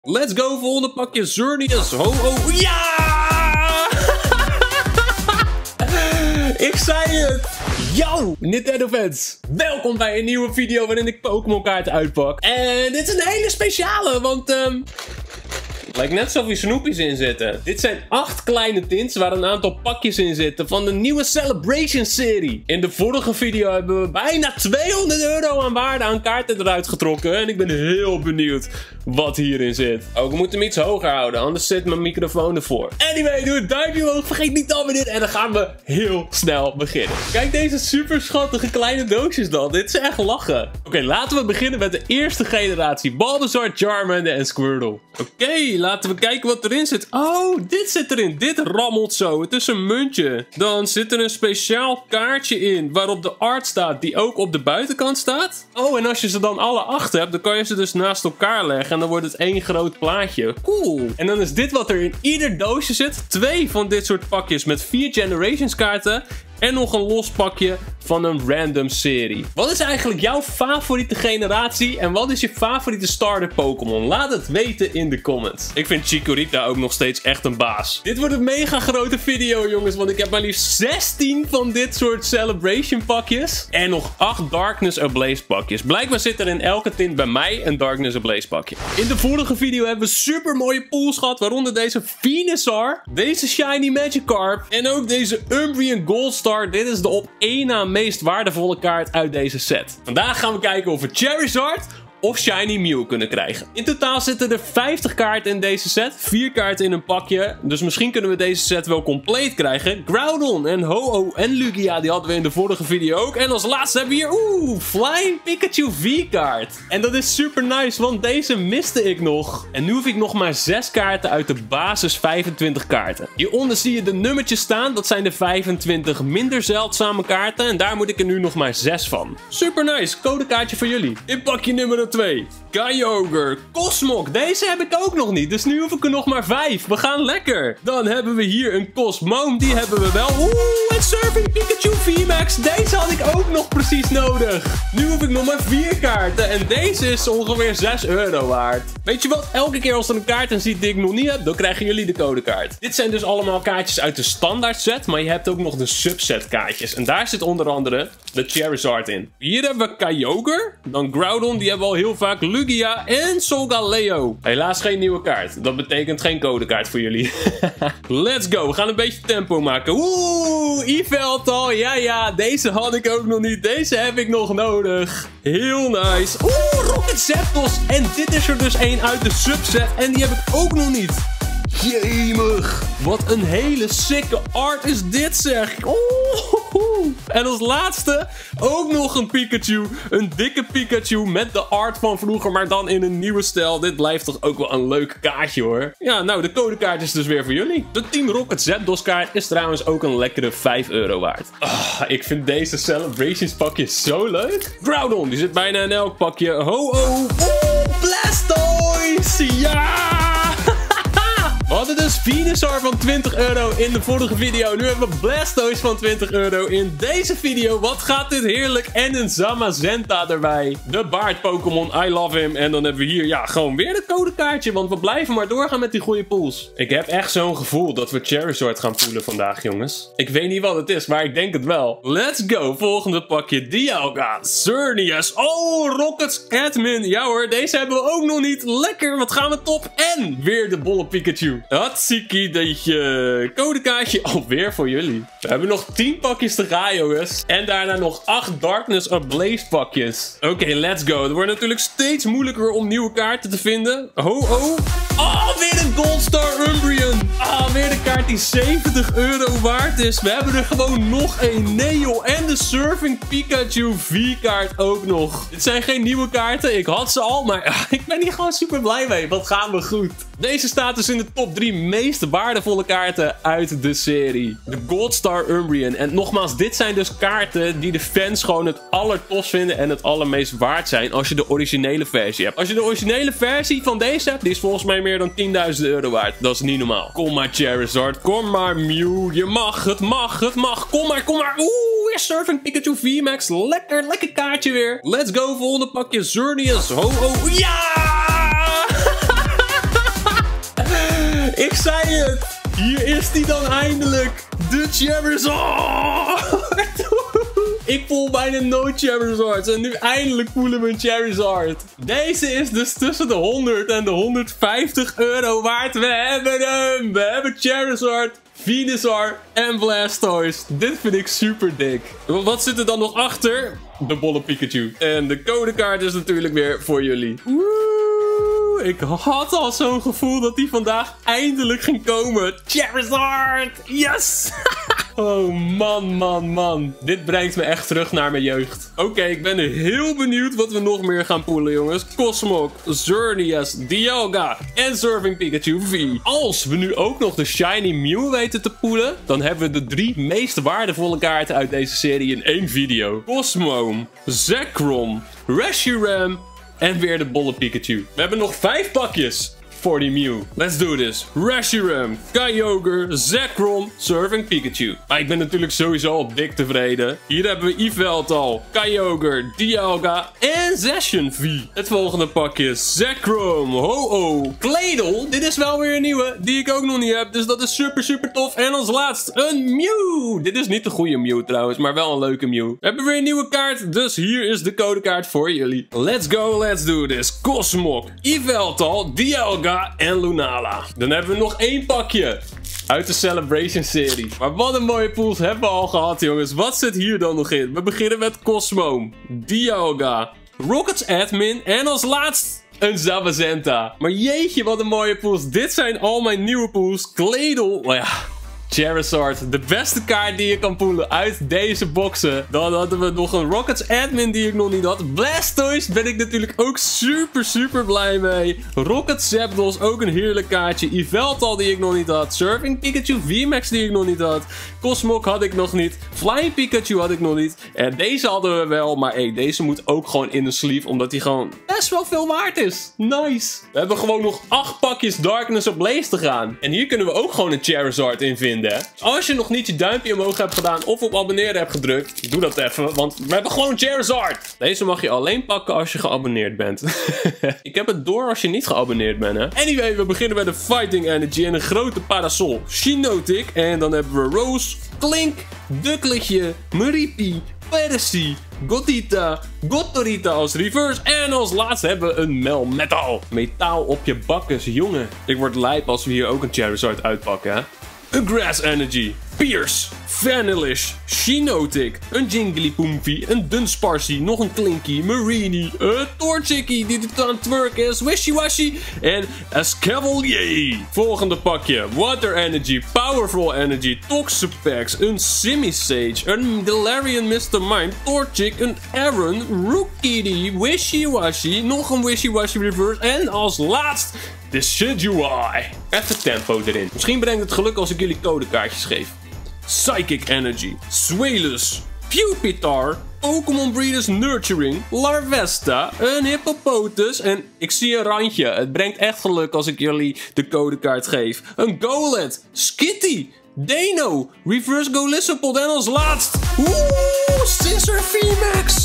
Let's go, volgende pakje Xerneas. Ho, ho, ja! Ik zei het! Yo, Nintendo fans! Welkom bij een nieuwe video waarin ik Pokémon kaarten uitpak. En dit is een hele speciale, want lijkt net alsof er snoepjes in zitten. Dit zijn 8 kleine tints waar een aantal pakjes in zitten van de nieuwe Celebration serie. In de vorige video hebben we bijna 200 euro aan waarde aan kaarten eruit getrokken. En ik ben heel benieuwd wat hierin zit. Ook, ik moet hem iets hoger houden, anders zit mijn microfoon ervoor. Anyway, doe een duimpje omhoog, vergeet niet te abonneren en dan gaan we heel snel beginnen. Kijk deze super schattige kleine doosjes dan. Dit is echt lachen. Oké, laten we beginnen met de eerste generatie. Bulbasaur, Charmander en Squirtle. Oké, laten we kijken wat erin zit. Oh, dit zit erin. Dit rammelt zo. Het is een muntje. Dan zit er een speciaal kaartje in waarop de art staat die ook op de buitenkant staat. Oh, en als je ze dan alle 8 hebt, dan kan je ze dus naast elkaar leggen. En dan wordt het één groot plaatje. Cool. En dan is dit wat er in ieder doosje zit. 2 van dit soort pakjes met 4 Generations kaarten. En nog een los pakje van een random serie. Wat is eigenlijk jouw favoriete generatie? En wat is je favoriete starter Pokémon? Laat het weten in de comments. Ik vind Chikorita ook nog steeds echt een baas. Dit wordt een mega grote video, jongens. Want ik heb maar liefst 16 van dit soort Celebration pakjes. En nog 8 Darkness Ablaze pakjes. Blijkbaar zit er in elke tint bij mij een Darkness Ablaze pakje. In de vorige video hebben we super mooie pools gehad. Waaronder deze Venusaur. Deze Shiny Magikarp. En ook deze Umbreon Goldstar. Dit is de op 1 na meest waardevolle kaart uit deze set. Vandaag gaan we kijken of we Charizard of Shiny Mew kunnen krijgen. In totaal zitten er 50 kaarten in deze set. 4 kaarten in een pakje. Dus misschien kunnen we deze set wel compleet krijgen. Groudon en Ho-Oh en Lugia, die hadden we in de vorige video ook. En als laatste hebben we hier, Flying Pikachu V-kaart. En dat is super nice, want deze miste ik nog. En nu hoef ik nog maar 6 kaarten uit de basis 25 kaarten. Hieronder zie je de nummertjes staan. Dat zijn de 25 minder zeldzame kaarten. En daar moet ik er nu nog maar 6 van. Super nice, codekaartje voor jullie. In pakje nummer 2. Kyogre, Cosmog. Deze heb ik ook nog niet, dus nu hoef ik er nog maar 5. We gaan lekker. Dan hebben we hier een Cosmoem, die hebben we wel. En Surfing Pikachu VMAX. Deze had ik ook nog precies nodig. Nu hoef ik nog maar 4 kaarten en deze is ongeveer 6 euro waard. Weet je wat? Elke keer als er een kaart in zit die ik nog niet heb, dan krijgen jullie de codekaart. Dit zijn dus allemaal kaartjes uit de standaard set, maar je hebt ook nog de subset kaartjes. En daar zit onder andere de Charizard in. Hier hebben we Kyogre, dan Groudon, die hebben we al heel vaak, Lugia en Solgaleo. Helaas geen nieuwe kaart. Dat betekent geen codekaart voor jullie. Let's go. We gaan een beetje tempo maken. Yveltal. Ja, deze had ik ook nog niet. Deze heb ik nog nodig. Heel nice. Rocket Zapdos. En dit is er dus één uit de subset. En die heb ik ook nog niet. Jemig. Wat een hele sicke art is dit, zeg. En als laatste ook nog een Pikachu. Een dikke Pikachu met de art van vroeger, maar dan in een nieuwe stijl. Dit blijft toch ook wel een leuk kaartje, hoor. Ja, nou, de codekaart is dus weer voor jullie. De Team Rocket Zapdos kaart is trouwens ook een lekkere 5 euro waard. Ik vind deze Celebrations pakjes zo leuk. Groudon, die zit bijna in elk pakje. Ho-Oh. Blastoise. Ja! We hadden dus Venusaur van 20 euro in de vorige video. Nu hebben we Blastoise van 20 euro in deze video. Wat gaat dit heerlijk. En een Zamazenta erbij. De baard Pokémon, I love him. En dan hebben we hier, ja, gewoon weer het codekaartje. Want we blijven maar doorgaan met die goede pools. Ik heb echt zo'n gevoel dat we Charizard gaan poelen vandaag, jongens. Ik weet niet wat het is, maar ik denk het wel. Let's go. Volgende pakje. Dialga, Xerneas. Rockets Admin. Ja hoor, deze hebben we ook nog niet. Lekker, wat gaan we top. En weer de bolle Pikachu. Hatsiki, deze codekaartje alweer voor jullie. We hebben nog 10 pakjes te gaan, jongens. En daarna nog 8 Darkness Ablaze pakjes. Oké, let's go. Het wordt natuurlijk steeds moeilijker om nieuwe kaarten te vinden. Ho-Oh. Weer een Goldstar Umbreon. Weer de kaart die 70 euro waard is. We hebben er gewoon nog een Neo. En de Surfing Pikachu V-kaart ook nog. Dit zijn geen nieuwe kaarten. Ik had ze al, maar ik ben hier gewoon super blij mee. Wat gaan we goed. Deze staat dus in de top 3 meest waardevolle kaarten uit de serie. De Goldstar Umbreon. En nogmaals, dit zijn dus kaarten die de fans gewoon het allertofst vinden en het allermeest waard zijn als je de originele versie hebt. Als je de originele versie van deze hebt, die is volgens mij meer dan 10.000 euro waard. Dat is niet normaal. Kom maar Charizard, kom maar Mew. Je mag, het mag, het mag. Kom maar, kom maar. Weer Surfing Pikachu VMAX. Lekker, lekker kaartje weer. Let's go, volgende pakje Xerneas. Ho, ho, ja! is die dan eindelijk? De Charizard! Ik voel bijna no Charizards en nu eindelijk voelen we een Charizard. Deze is dus tussen de 100 en de 150 euro waard. We hebben hem! We hebben Charizard, Venusaur en Blastoise. Dit vind ik super dik. Wat zit er dan nog achter? De bolle Pikachu. En de codekaart is natuurlijk weer voor jullie. Ik had al zo'n gevoel dat die vandaag eindelijk ging komen. Charizard! Yes! Oh man. Dit brengt me echt terug naar mijn jeugd. Oké, ik ben heel benieuwd wat we nog meer gaan poelen, jongens. Cosmog, Xerneas, Dialga en Surfing Pikachu V. Als we nu ook nog de Shiny Mew weten te poelen, dan hebben we de 3 meest waardevolle kaarten uit deze serie in 1 video. Cosmoem, Zekrom, Reshiram en weer de bolle Pikachu. We hebben nog 5 pakjes voor die Mew. Let's do this. Reshiram, Kyogre, Zekrom, Surfing Pikachu. Maar ik ben natuurlijk sowieso al dik tevreden. Hier hebben we Yveltal, Kyogre, Dialga en Zacian V. Het volgende pakje. Zekrom, Ho-Oh, Claydol. Dit is wel weer een nieuwe die ik ook nog niet heb. Dus dat is super tof. En als laatst een Mew. Dit is niet de goede Mew trouwens, maar wel een leuke Mew. We hebben weer een nieuwe kaart. Dus hier is de codekaart voor jullie. Let's go, let's do this. Cosmog, Yveltal, Dialga en Lunala. Dan hebben we nog 1 pakje uit de Celebration serie. Maar wat een mooie pools hebben we al gehad, jongens. Wat zit hier dan nog in? We beginnen met Cosmoem, Dialga, Rockets Admin en als laatst een Zamazenta. Maar jeetje, wat een mooie pools. Dit zijn al mijn nieuwe pools. Claydol, oh ja, Charizard, de beste kaart die je kan poelen uit deze boxen. Dan hadden we nog een Rockets Admin die ik nog niet had. Blastoise ben ik natuurlijk ook super blij mee. Rocket Zapdos, ook een heerlijk kaartje. Yveltal die ik nog niet had. Surfing Pikachu VMAX die ik nog niet had. Cosmog had ik nog niet. Flying Pikachu had ik nog niet. En deze hadden we wel, maar hey, deze moet ook gewoon in de sleeve, omdat die gewoon best wel veel waard is. Nice. We hebben gewoon nog 8 pakjes Darkness Ablaze te gaan. En hier kunnen we ook gewoon een Charizard in vinden. Als je nog niet je duimpje omhoog hebt gedaan of op abonneren hebt gedrukt, doe dat even, want we hebben gewoon Charizard. Deze mag je alleen pakken als je geabonneerd bent. Ik heb het door als je niet geabonneerd bent, hè. Anyway, we beginnen bij de Fighting Energy en een grote parasol. Shiinotic. En dan hebben we Rose, Klink, Duckletje, Maripi, Percy, Gothita, Gotorita als reverse. En als laatste hebben we een Melmetal. Metaal op je bakkes, jongen. Ik word lijp als we hier ook een Charizard uitpakken, hè. Een Grass Energy, Pierce, Vanillish, Shiinotic, een Jigglypuffy, een Dunsparcy, nog een Klinky, Mareanie, een Torchic die aan het twerken is, Wishiwashi en Escavalier. Volgende pakje, Water Energy, Powerful Energy, Toxapex, een Simisage, een Galarian Mr. Mime, Torchic, een Aron, Rookidee, Wishiwashi, nog een Wishiwashi reverse en als laatst de Sidgewai. Even tempo erin. Misschien brengt het geluk als ik jullie codekaartjes geef. Psychic Energy, Swalus, Pupitar, Pokémon Breeders Nurturing, Larvesta, een Hippopotas en ik zie een randje. Het brengt echt geluk als ik jullie de codekaart geef. Een Golett, Skitty, Deno, Reverse Golisopod en als laatst... Scizor VMAX!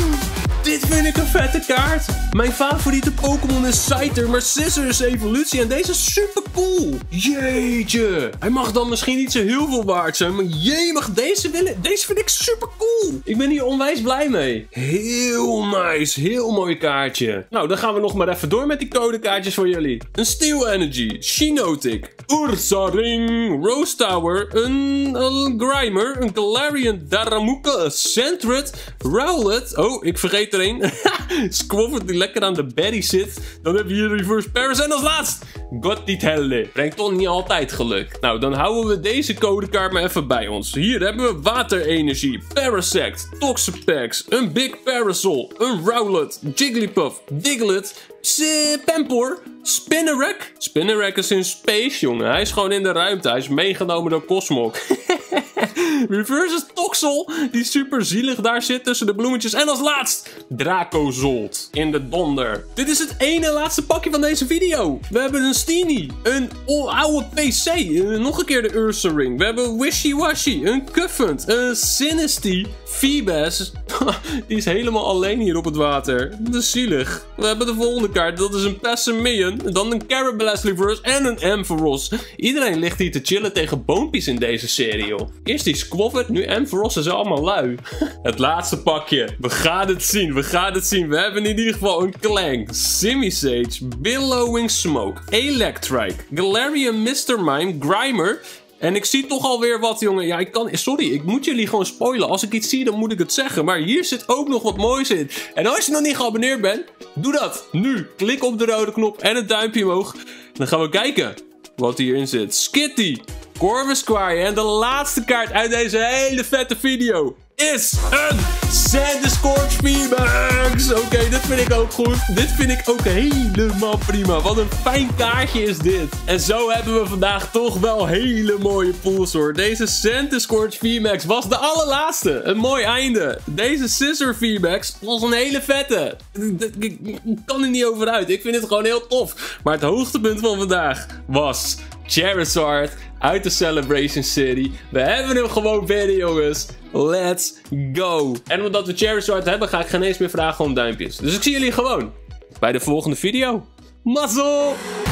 Dit vind ik een vette kaart. Mijn favoriete Pokémon is Scyther, maar Scizor is evolutie en deze is super cool. Jeetje. Hij mag dan misschien niet zo heel veel waard zijn, maar jee, mag deze willen. Deze vind ik super cool. Ik ben hier onwijs blij mee. Heel nice. Heel mooi kaartje. Nou, dan gaan we nog maar even door met die codekaartjes voor jullie. Een Steel Energy, Shiinotic, Ursaring, Rose Tower, een Grimer, een Galarian Darumaka, een Sentret, Rowlet. Oh, ik vergeet er een. Squafford die lekker aan de berry zit. Dan hebben we hier Reverse Paras en als laatst Gothitelle. Brengt toch niet altijd geluk. Nou, dan houden we deze codekaart maar even bij ons. Hier hebben we Waterenergie, Parasect, Toxapex, een Big Parasol, een Rowlet, Jigglypuff, Diglett, Pampor, Spinarak. Spinarak is in space, jongen. Hij is gewoon in de ruimte. Hij is meegenomen door Cosmog. Reverse Toxel, die super zielig daar zit tussen de bloemetjes. En als laatst, Dracozolt in de donder. Dit is het ene laatste pakje van deze video. We hebben een Steenie, een oude PC, nog een keer de Ursaring. We hebben Wishy Washy, een Cuffent, een Sinisty, Feebas. Die is helemaal alleen hier op het water. Dat is zielig. We hebben de volgende kaart, dat is een Passimian, dan een Carablast Reverse en een Ampharos. Iedereen ligt hier te chillen tegen boompjes in deze serie, joh. Eerst die Squafford, nu Ampharos, ze zijn allemaal lui. Het laatste pakje. We gaan het zien, we gaan het zien. We hebben in ieder geval een Clank, Simisage, Billowing Smoke, Electrike, Galarian Mr. Mime, Grimer. En ik zie toch alweer wat, jongen. Ja, sorry, ik moet jullie gewoon spoilen. Als ik iets zie, dan moet ik het zeggen. Maar hier zit ook nog wat moois in. En als je nog niet geabonneerd bent, doe dat nu. Klik op de rode knop en het duimpje omhoog. Dan gaan we kijken wat hierin zit. Skitty, Corvisquire en de laatste kaart uit deze hele vette video is een Sandyscorch VMAX. Oké, dit vind ik ook goed. Dit vind ik ook helemaal prima. Wat een fijn kaartje is dit. En zo hebben we vandaag toch wel hele mooie pools, hoor. Deze Sandyscorch VMAX was de allerlaatste. Een mooi einde. Deze Scizor VMAX was een hele vette. Ik kan er niet over uit. Ik vind het gewoon heel tof. Maar het hoogtepunt van vandaag was Charizard uit de Celebration City. We hebben hem gewoon binnen, jongens. Let's go. En omdat we Charizard hebben, ga ik geen eens meer vragen om duimpjes. Dus ik zie jullie gewoon bij de volgende video. Mazzel!